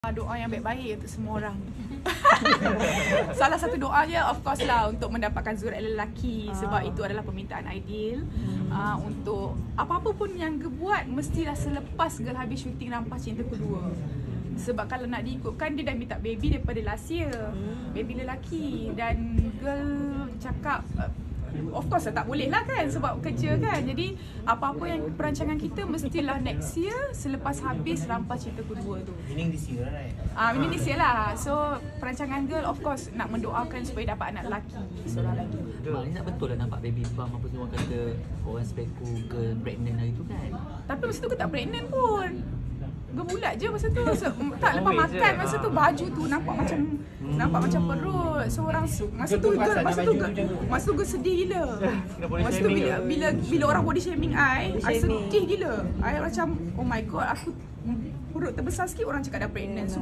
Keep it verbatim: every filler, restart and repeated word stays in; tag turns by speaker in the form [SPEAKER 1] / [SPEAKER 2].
[SPEAKER 1] Doa yang baik-baik untuk semua orang. Salah satu doa je of course lah untuk mendapatkan zuriat lelaki, sebab itu adalah permintaan ideal. uh, Untuk apa-apa pun yang kebuat mestilah selepas girl habis syuting Rampas Cinta Kedua. Sebab kalau nak diikutkan, dia dah minta baby daripada last year, baby lelaki. Dan girl cakap of course lah, tak boleh lah kan sebab kerja kan. Jadi apa-apa yang perancangan kita mestilah next year selepas habis Rampas Cinta Kedua tu.
[SPEAKER 2] Meaning this year right?
[SPEAKER 1] Ah, uh, ini this year lah. So perancangan girl of course nak mendoakan supaya dapat anak lelaki seorang lagi.
[SPEAKER 3] Maknanya betul lah nampak baby bump apa semua kata orang speku ke pregnant hari tu kan.
[SPEAKER 1] Tapi masa tu aku tak pregnant pun. Gebulat je masa tu. So, tak lepas makan masa tu baju tu nampak macam hmm. nampak macam perut. So orang masa tu girl, masa tu girl, masa tu girl sedih gila. Masa tu bila bila bila orang body shaming I, I sedih gila. I macam oh my god, aku perut terbesar sikit orang cakap dah pregnant. So